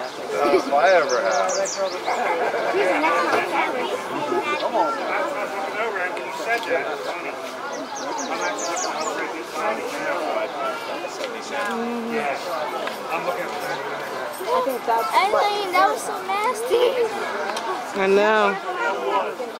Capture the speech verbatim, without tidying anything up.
That's my ever have. Come on. I was looking over and you said that. It's funny. I'm actually looking over at this body now. Yeah. I'm looking at the I think that's I mean, that was so nasty. I know.